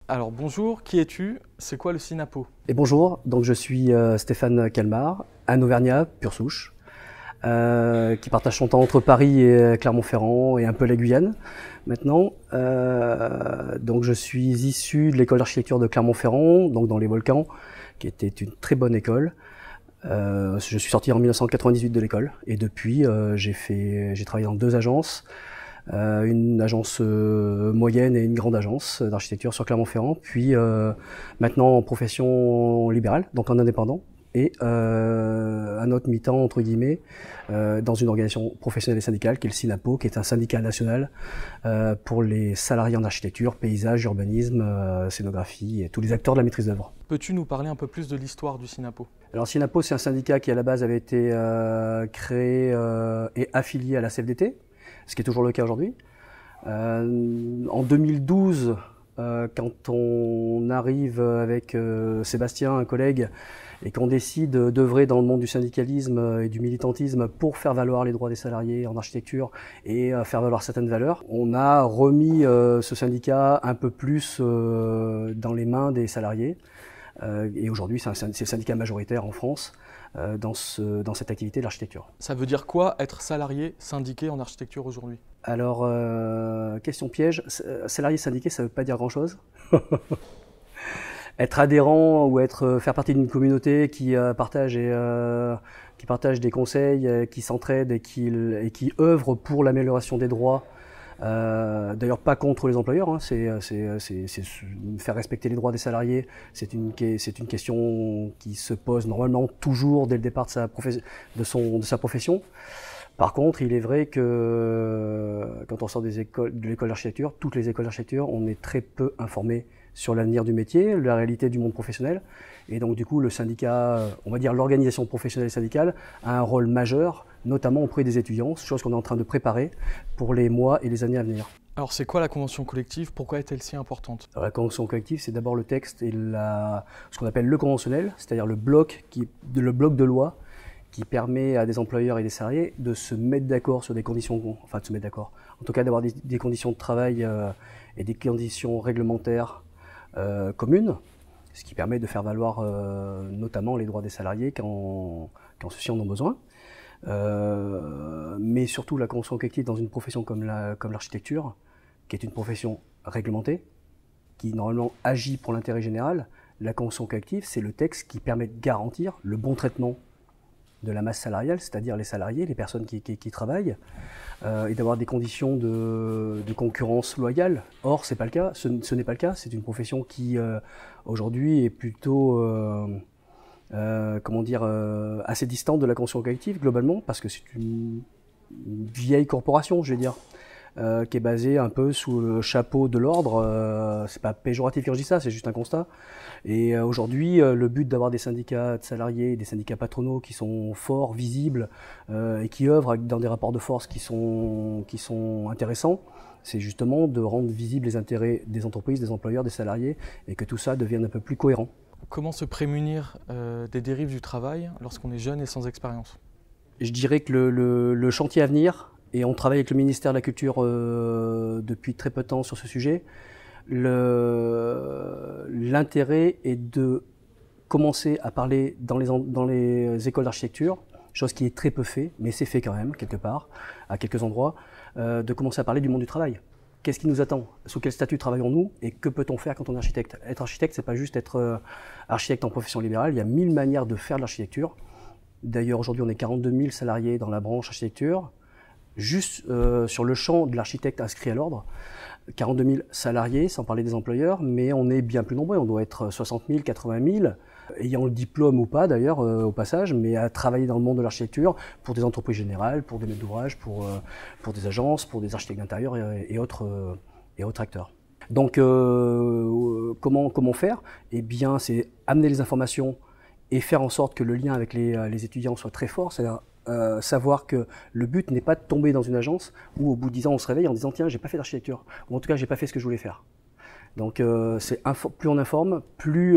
Alors bonjour, qui es-tu? C'est quoi le SINAPO? Et bonjour, donc je suis Stéphane Calmar, un Auvergnat, pure souche, qui partage son temps entre Paris et Clermont-Ferrand et un peu la Guyane maintenant. Donc je suis issu de l'école d'architecture de Clermont-Ferrand, donc dans les volcans, qui était une très bonne école. Je suis sorti en 1998 de l'école et depuis j'ai travaillé dans deux agences. Une agence moyenne et une grande agence d'architecture sur Clermont-Ferrand, puis maintenant en profession libérale, donc en indépendant, et un autre mi-temps, entre guillemets, dans une organisation professionnelle et syndicale, qui est le SINAPO, qui est un syndicat national pour les salariés en architecture, paysage, urbanisme, scénographie, et tous les acteurs de la maîtrise d'œuvre. Peux-tu nous parler un peu plus de l'histoire du SINAPO? Alors SINAPO, c'est un syndicat qui à la base avait été créé et affilié à la CFDT, ce qui est toujours le cas aujourd'hui. En 2012, quand on arrive avec Sébastien, un collègue, et qu'on décide d'œuvrer dans le monde du syndicalisme et du militantisme pour faire valoir les droits des salariés en architecture et faire valoir certaines valeurs, on a remis ce syndicat un peu plus dans les mains des salariés. Et aujourd'hui, c'est le syndicat majoritaire en France dans cette activité de l'architecture. Ça veut dire quoi être salarié syndiqué en architecture aujourd'hui? Alors, question piège, salarié syndiqué, ça ne veut pas dire grand-chose. Être adhérent ou faire partie d'une communauté qui partage des conseils, qui s'entraide et qui œuvre pour l'amélioration des droits. D'ailleurs pas contre les employeurs, hein, c'est faire respecter les droits des salariés, c'est une question qui se pose normalement toujours dès le départ de sa profession. Par contre, il est vrai que quand on sort de l'école d'architecture, toutes les écoles d'architecture, on est très peu informé sur l'avenir du métier, la réalité du monde professionnel. Et donc du coup, le syndicat, on va dire l'organisation professionnelle et syndicale, a un rôle majeur, notamment auprès des étudiants, chose qu'on est en train de préparer pour les mois et les années à venir. Alors c'est quoi la convention collective? Pourquoi est-elle si importante? Alors, la convention collective, c'est d'abord le texte et ce qu'on appelle le conventionnel, c'est-à-dire le bloc de loi qui permet à des employeurs et des salariés de se mettre d'accord sur des conditions, enfin de se mettre d'accord, en tout cas d'avoir des conditions de travail et des conditions réglementaires communes, ce qui permet de faire valoir notamment les droits des salariés quand ceux-ci en ont besoin. Mais surtout la convention collective dans une profession comme l'architecture, qui est une profession réglementée, qui normalement agit pour l'intérêt général. La convention collective, c'est le texte qui permet de garantir le bon traitement de la masse salariale, c'est-à-dire les salariés, les personnes qui travaillent, et d'avoir des conditions de concurrence loyale. Or, c'est pas le cas. Ce n'est pas le cas. C'est une profession qui aujourd'hui est plutôt assez distante de la convention collective globalement, parce que c'est une vieille corporation, je vais dire, qui est basée un peu sous le chapeau de l'ordre. C'est pas péjoratif quand je dis ça, c'est juste un constat. Et aujourd'hui, le but d'avoir des syndicats de salariés, des syndicats patronaux qui sont forts, visibles et qui œuvrent dans des rapports de force qui sont intéressants, c'est justement de rendre visibles les intérêts des entreprises, des employeurs, des salariés, et que tout ça devienne un peu plus cohérent. Comment se prémunir des dérives du travail lorsqu'on est jeune et sans expérience? Je dirais que le chantier à venir, et on travaille avec le ministère de la Culture depuis très peu de temps sur ce sujet, l'intérêt est de commencer à parler dans les écoles d'architecture, chose qui est très peu fait, mais c'est fait quand même, quelque part, à quelques endroits, de commencer à parler du monde du travail. Qu'est-ce qui nous attend? Sous quel statut travaillons-nous? Et que peut-on faire quand on est architecte? Être architecte, c'est pas juste être architecte en profession libérale, il y a 1000 manières de faire de l'architecture. D'ailleurs, aujourd'hui, on est 42 000 salariés dans la branche architecture, juste sur le champ de l'architecte inscrit à l'ordre. 42 000 salariés, sans parler des employeurs, mais on est bien plus nombreux, on doit être 60 000, 80 000, ayant le diplôme ou pas d'ailleurs au passage, mais à travailler dans le monde de l'architecture pour des entreprises générales, pour des maîtres d'ouvrage, pour des agences, pour des architectes d'intérieur et autres acteurs. Donc comment faire? Eh bien c'est amener les informations et faire en sorte que le lien avec les étudiants soit très fort, c'est-à-dire savoir que le but n'est pas de tomber dans une agence où au bout de 10 ans on se réveille en disant tiens j'ai pas fait d'architecture, ou en tout cas j'ai pas fait ce que je voulais faire. Donc plus on informe, plus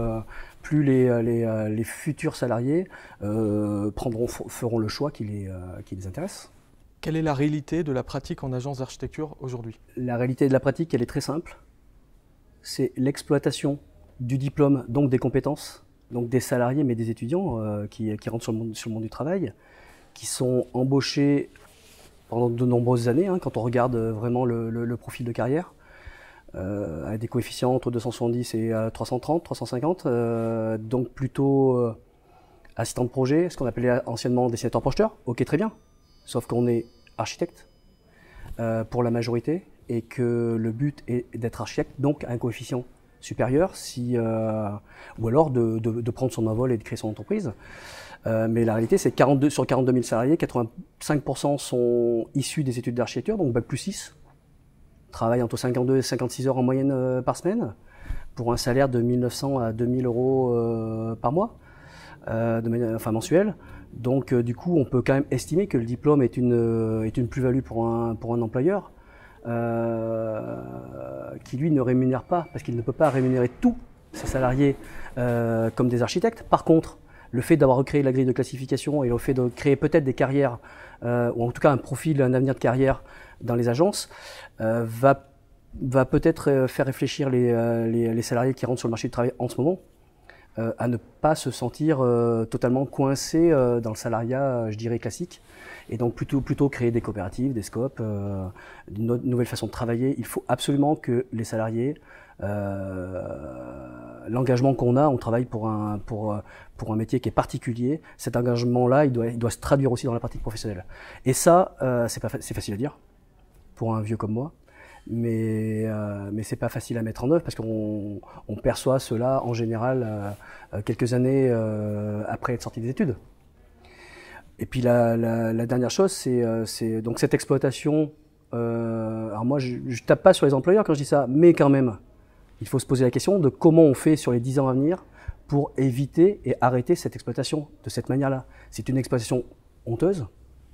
les futurs salariés feront le choix qui les intéresse. Quelle est la réalité de la pratique en agence d'architecture aujourd'hui? La réalité de la pratique, elle est très simple. c'est l'exploitation du diplôme, donc des compétences, donc des salariés, mais des étudiants qui rentrent sur le monde du travail, qui sont embauchés pendant de nombreuses années, hein, quand on regarde vraiment le profil de carrière, avec des coefficients entre 270 et 330, 350, donc plutôt assistant de projet, ce qu'on appelait anciennement dessinateur-projeteur, ok très bien, sauf qu'on est architecte pour la majorité, et que le but est d'être architecte, donc à un coefficient supérieur, ou alors de prendre son envol et de créer son entreprise. Mais la réalité, c'est que sur 42 000 salariés, 85% sont issus des études d'architecture, donc Bac plus 6, travaillent entre 52 et 56 heures en moyenne par semaine, pour un salaire de 1 900 à 2 000 euros par mois, enfin mensuel. Donc du coup, on peut quand même estimer que le diplôme est une plus-value pour un employeur, qui lui ne rémunère pas, parce qu'il ne peut pas rémunérer tous ses salariés comme des architectes. Par contre, le fait d'avoir recréé la grille de classification et le fait de créer peut-être des carrières, ou en tout cas un profil, un avenir de carrière dans les agences, va peut-être faire réfléchir les salariés qui rentrent sur le marché du travail en ce moment, à ne pas se sentir totalement coincés dans le salariat, je dirais, classique. Et donc plutôt créer des coopératives, des scopes, une nouvelle façon de travailler. Il faut absolument que les salariés, l'engagement qu'on a, on travaille pour un métier qui est particulier, cet engagement-là, il doit se traduire aussi dans la pratique professionnelle. Et ça, c'est facile à dire, pour un vieux comme moi, mais c'est pas facile à mettre en œuvre, parce qu'on perçoit cela en général quelques années après être sorti des études. Et puis la dernière chose, c'est donc cette exploitation. Alors moi, je tape pas sur les employeurs quand je dis ça, mais quand même, il faut se poser la question de comment on fait sur les 10 ans à venir pour éviter et arrêter cette exploitation de cette manière-là. C'est une exploitation honteuse.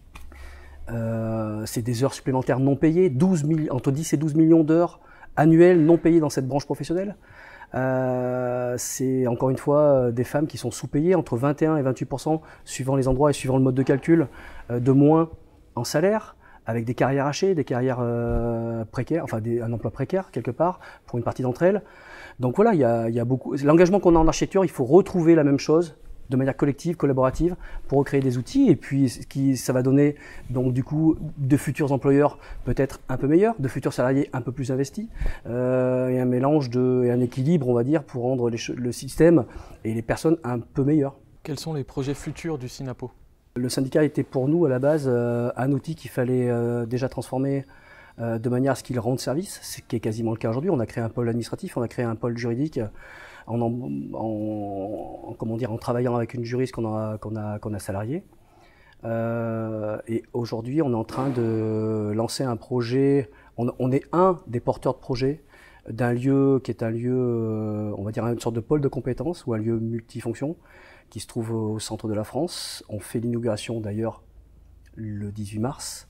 C'est des heures supplémentaires non payées, entre 10 et 12 millions d'heures annuelles non payées dans cette branche professionnelle. C'est encore une fois des femmes qui sont sous-payées, entre 21 et 28%, suivant les endroits et suivant le mode de calcul, de moins en salaire, avec des carrières hachées, des carrières précaires, enfin un emploi précaire quelque part, pour une partie d'entre elles. Donc voilà, il y a beaucoup. L'engagement qu'on a en architecture, il faut retrouver la même chose, de manière collective, collaborative, pour recréer des outils, et puis ça va donner donc du coup de futurs employeurs peut-être un peu meilleurs, de futurs salariés un peu plus investis, et un mélange et un équilibre, on va dire, pour rendre le système et les personnes un peu meilleurs. Quels sont les projets futurs du SINAPO? Le syndicat était pour nous à la base un outil qu'il fallait déjà transformer de manière à ce qu'il rende service, ce qui est quasiment le cas aujourd'hui. On a créé un pôle administratif, on a créé un pôle juridique, en travaillant avec une juriste qu'on a salariée. Et aujourd'hui, on est en train de lancer un projet. On est un des porteurs de projet d'un lieu qui est un lieu, on va dire une sorte de pôle de compétences ou un lieu multifonction qui se trouve au centre de la France. On fait l'inauguration d'ailleurs le 18 mars.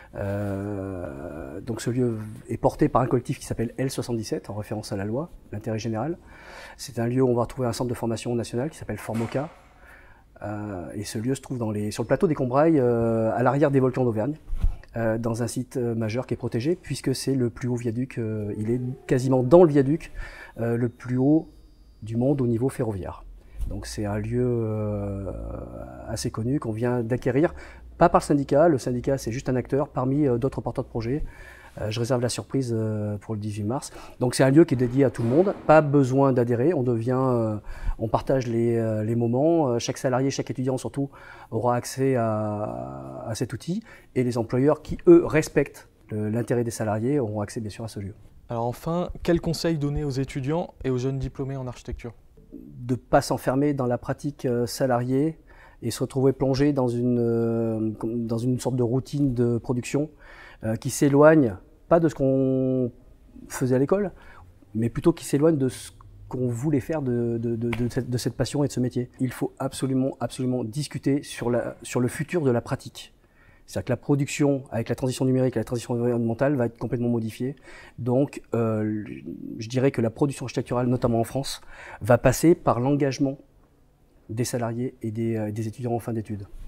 Donc ce lieu est porté par un collectif qui s'appelle L77, en référence à la loi, l'intérêt général. C'est un lieu où on va retrouver un centre de formation national qui s'appelle Formoca. Et ce lieu se trouve sur le plateau des Combrailles, à l'arrière des volcans d'Auvergne, dans un site majeur qui est protégé, puisque c'est le plus haut viaduc, il est quasiment dans le viaduc, le plus haut du monde au niveau ferroviaire. Donc c'est un lieu assez connu qu'on vient d'acquérir, pas par le syndicat c'est juste un acteur parmi d'autres porteurs de projets. Je réserve la surprise pour le 18 mars. Donc c'est un lieu qui est dédié à tout le monde, pas besoin d'adhérer, on partage les moments, chaque salarié, chaque étudiant surtout aura accès à cet outil, et les employeurs qui eux respectent l'intérêt des salariés auront accès bien sûr à ce lieu. Alors enfin, quels conseils donner aux étudiants et aux jeunes diplômés en architecture? De ne pas s'enfermer dans la pratique salariée et se retrouver plongé dans une sorte de routine de production qui s'éloigne, pas de ce qu'on faisait à l'école, mais plutôt qui s'éloigne de ce qu'on voulait faire de cette passion et de ce métier. Il faut absolument discuter sur le futur de la pratique. C'est-à-dire que la production, avec la transition numérique et la transition environnementale, va être complètement modifiée. Donc, je dirais que la production architecturale, notamment en France, va passer par l'engagement des salariés et des étudiants en fin d'études.